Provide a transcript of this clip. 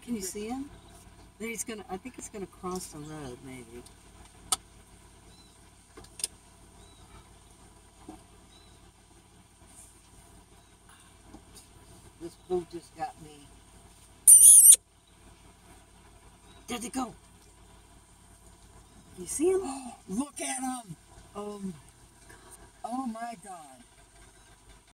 Can you see him? He's gonna. I think he's gonna cross the road, maybe. This boat just got me. There they go. You see him? Oh, look at him. Oh my God.